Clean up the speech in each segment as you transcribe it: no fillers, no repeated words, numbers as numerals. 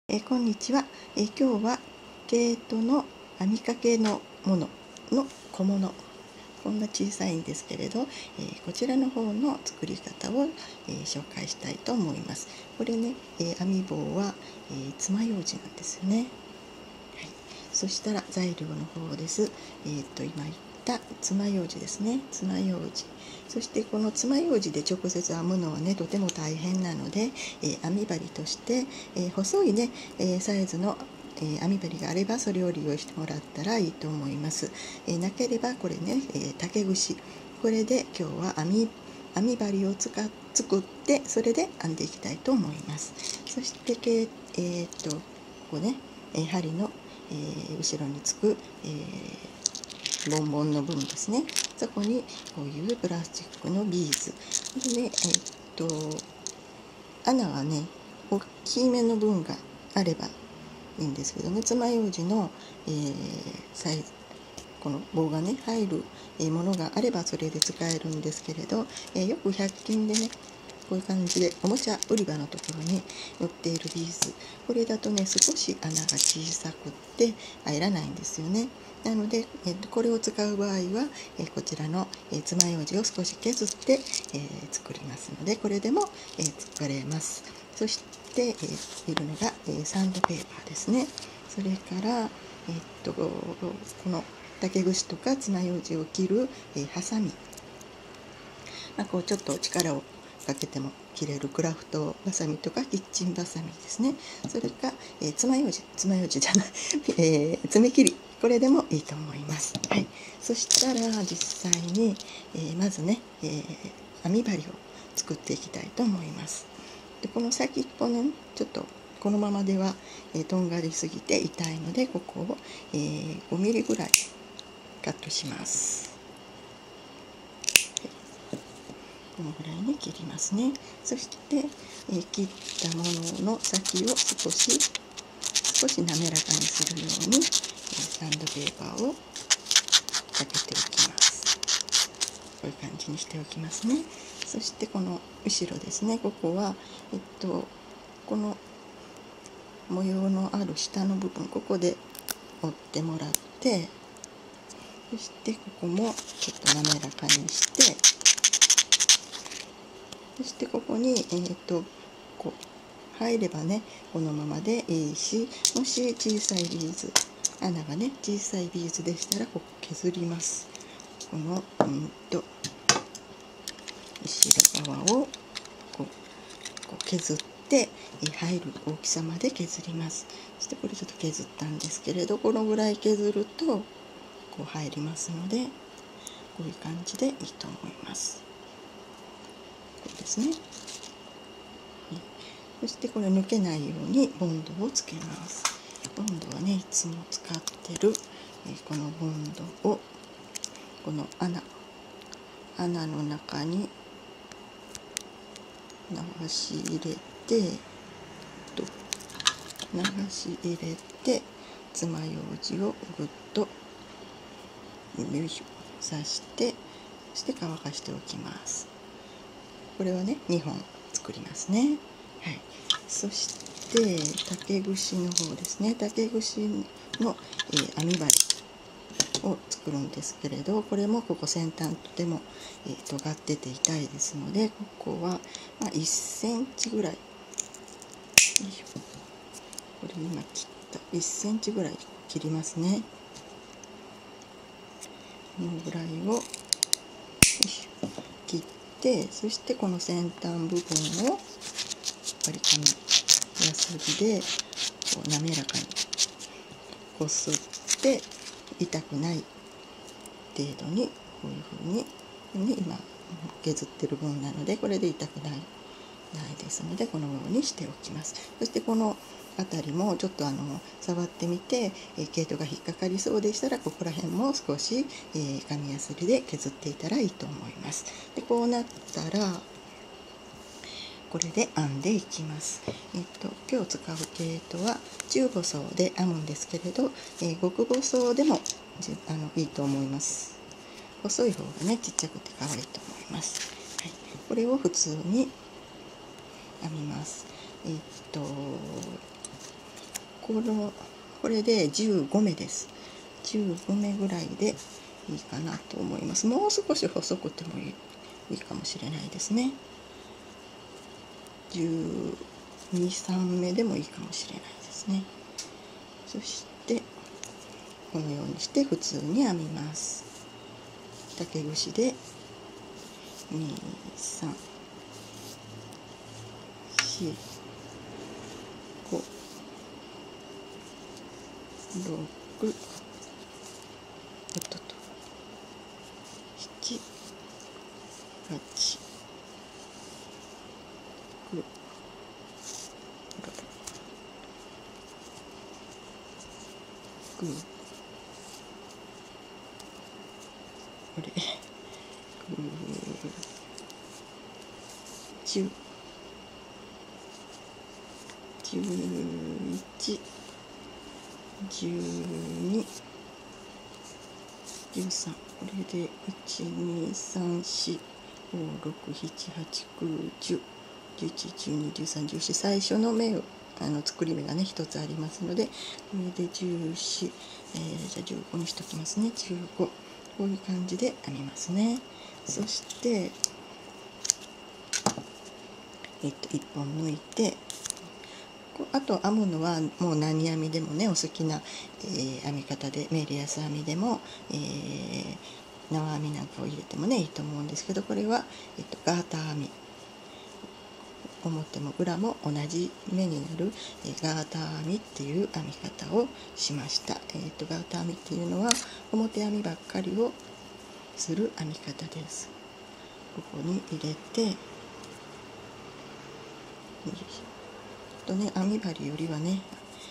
こんにちは。今日は毛糸の編みかけのものの小物、こんな小さいんですけれど、こちらの方の作り方を、紹介したいと思います。これね、編み棒は、爪楊枝なんですよね。はい、そしたら材料の方です。今言った爪楊枝ですね。爪楊枝。そしてこの爪楊枝で直接編むのはね、とても大変なので、編み針として、細いね、サイズの編み針があればそれを利用してもらったらいいと思います。なければこれね、竹串、これで今日は編み針を作ってそれで編んでいきたいと思います。そしてここね、針の、後ろにつく、ボンボンの部分ですね。そこにこういうプラスチックのビーズで、穴はね大きめの分があればいいんですけどね、爪楊枝の、サイズ、この棒がね入るものがあればそれで使えるんですけれど、よく100均でねこういう感じでおもちゃ売り場のところに売っているビーズ、これだとね少し穴が小さくって入らないんですよね。なので、これを使う場合は、こちらの爪楊枝を少し削って、作りますので、これでも、作れます。そして、いるのが、サンドペーパーですね。それから、この竹串とか爪楊枝を切る、ハサミ、こうちょっと力をかけても切れるクラフトバサミとかキッチンバサミですね。それか、爪楊枝じゃない爪切り、これでもいいと思います。はい、そしたら実際に、まずね、編み針を作っていきたいと思います。でこの先っぽのちょっとこのままでは、とんがりすぎて痛いので、ここを、5ミリぐらいカットします。このぐらいに切りますね。そして、切ったものの先を少し滑らかにするように、サンドペーパーをかけておきます。こういう感じにしておきますね。そしてこの後ろですね、ここは、この模様のある下の部分、ここで折ってもらって、そしてここもちょっと滑らかにして、そしてここに、こう入ればねこのままでいいし、もし小さいビーズ、穴がね小さいビーズでしたらここ削ります。この後ろ側をこう削って入る大きさまで削ります。そしてこれちょっと削ったんですけれど、このぐらい削るとこう入りますので、こういう感じでいいと思います。こうですね。そしてこれ抜けないようにボンドをつけます。ボンドはねいつも使ってる、このボンドをこの穴の中に流し入れて爪楊枝をぐっと刺して、そして乾かしておきます。これはね2本作りますね。はい、そして竹串の方ですね。竹串の、編み針を作るんですけれど、これもここ先端とても、尖ってて痛いですので、ここは、1センチぐらい、これ今切った1センチぐらい切りますね。このぐらいを切って、そしてこの先端部分を割り紙やすりでこう滑らかにこすって痛くない程度にこういう風に、今削ってる分なのでこれで痛くないですのでこのようにしておきます。そしてこの辺りもちょっと触ってみて、毛糸が引っかかりそうでしたらここら辺も少し、紙やすりで削っていたらいいと思います。でこうなったらこれで編んでいきます。今日使う毛糸は中細で編むんですけれど、極細でもいいと思います。細い方がねちっちゃくて可愛いと思います。はい、これを普通に編みます。 これで15目です。15目ぐらいでいいかなと思います。もう少し細くてもいいかもしれないですね。12、13目でもいいかもしれないですね。そしてこのようにして普通に編みます。竹串で2、3、4、5、6、7、8、9、これ10、11、12、13、これで1、2、3、4、5、6、7、8、9、10、11、12、13、14、最初の目を作り目がね一つありますので、これで14、じゃあ15にしときますね。15、こういう感じで編みますね。そして1本抜いて、あと編むのはもう何編みでもねお好きな、編み方で、メリヤス編みでも、縄編みなんかを入れてもねいいと思うんですけど、これは、ガーター編み、表も裏も同じ目になる、ガーター編みっていう編み方をしました。ガーター編みっていうのは表編みばっかりをする編み方です。ここに入れて、編み針よりはね、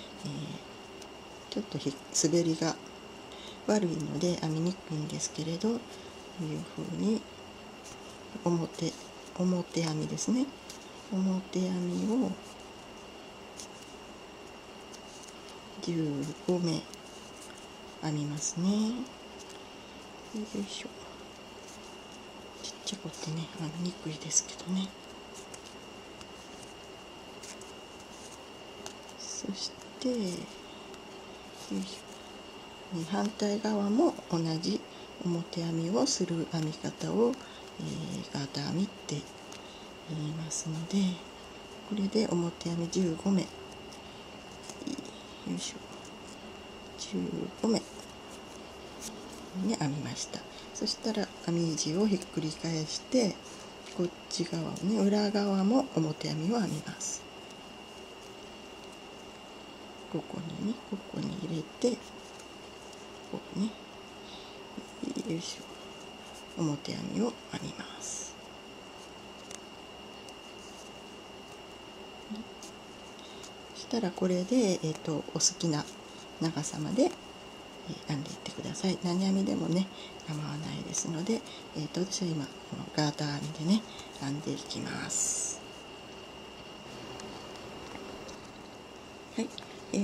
ちょっと滑りが悪いので編みにくいんですけれど、こういうふうに表編みですね、表編みを15目編みますね。よいしょ。ちっちゃくってね編みにくいですけどね。そしてよいしょ、反対側も同じ表編みをする編み方を、ガーター編みって言いますので、これで表編み15目、よいしょ、15目に編みました。そしたら編み地をひっくり返して、こっち側をね、裏側も表編みを編みます。ここに入れて、ここね、よいしょ、表編みを編みます。そしたらこれで、お好きな長さまで編んでいってください。何編みでもね構わないですので、私は今このガーター編みでね編んでいきます。はい、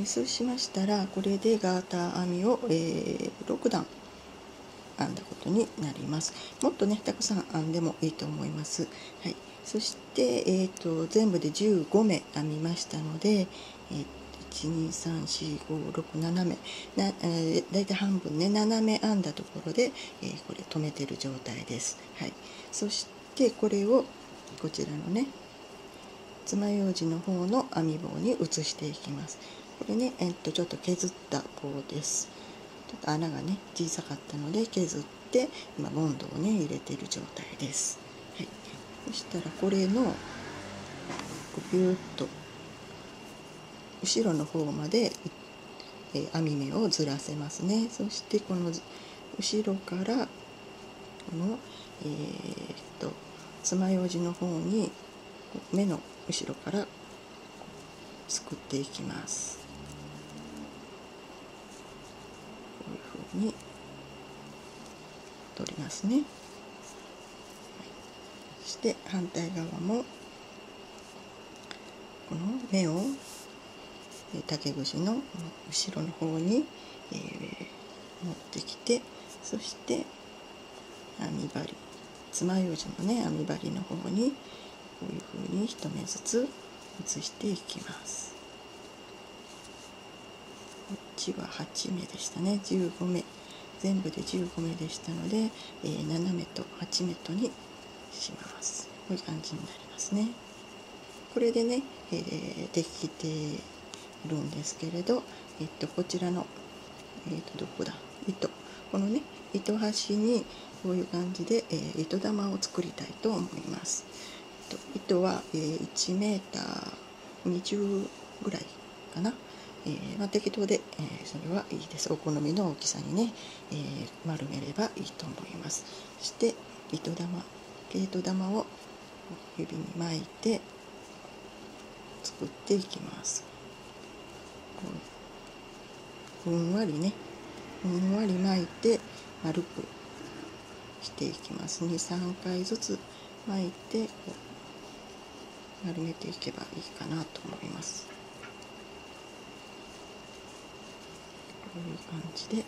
そうしましたらこれでガーター編みを、6段編んだことになります。もっとねたくさん編んでもいいと思います。はい、そして、全部で15目編みましたので、1,2,3,4,5,6,7目だいたい半分ね7目編んだところで、これ止めてる状態です。はい、そしてこれをこちらのね爪楊枝の方の編み棒に移していきます。これね、ちょっと削った棒です。ちょっと穴がね小さかったので削って今ボンドをね入れている状態です。はい、そしたらこれのビューッと後ろの方まで、編み目をずらせますね。そしてこの後ろからこの爪楊枝の方に目の後ろからすくっていきます。こういうふうに取りますね。そして反対側もこの目を竹串の後ろの方に、持ってきて、そして編み針、爪楊枝のね編み針の方にこういうふうに1目ずつ移していきます。 こっちは8目でしたね。15目、全部で15目でしたので、7目と8目とにします。こういう感じになりますね。これでね、できているんですけれど、こちらの、どこだ、このね糸端にこういう感じで、糸玉を作りたいと思います。糸は、1メーター20ぐらいかな。適当で、それはいいです。お好みの大きさにね、丸めればいいと思います。そして毛糸玉を指に巻いて作っていきます。ふんわり巻いて丸くしていきます。2、3回ずつ巻いて丸めていけばいいかなと思います。こういう感じで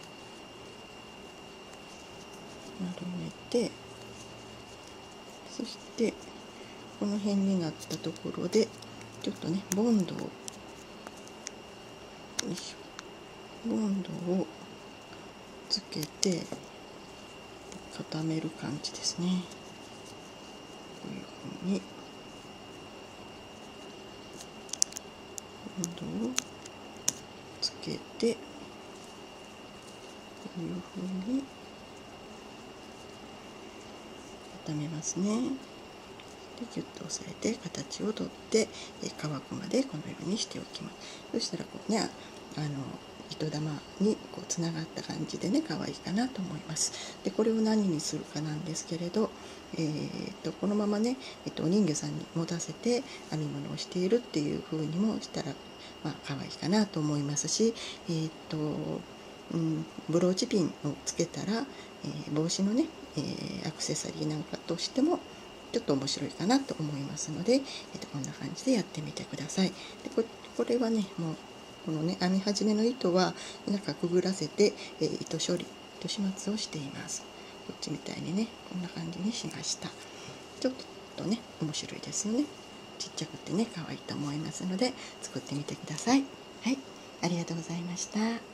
丸めて、そしてこの辺になったところでちょっとねボンドをつけて固める感じですね。こういうふうにボンドをつけて、こういうふうに固めますね。でギュッと押さえて形をとって乾くまでこのようにしておきます。そしたらこうね糸玉にこうつながった感じでね可愛いかなと思います。でこれを何にするかなんですけれど、このままね、お人形さんに持たせて編み物をしているっていう風にもしたら可愛いかなと思いますし、ブローチピンをつけたら、帽子のね、アクセサリーなんかとしてもちょっと面白いかなと思いますので、こんな感じでやってみてください。でこれはねもうこのね編み始めの糸は中くぐらせて、糸始末をしています。こっちみたいにねこんな感じにしました。ちょっとね面白いですよね。ちっちゃくてね可愛いと思いますので作ってみてください。はい、ありがとうございました。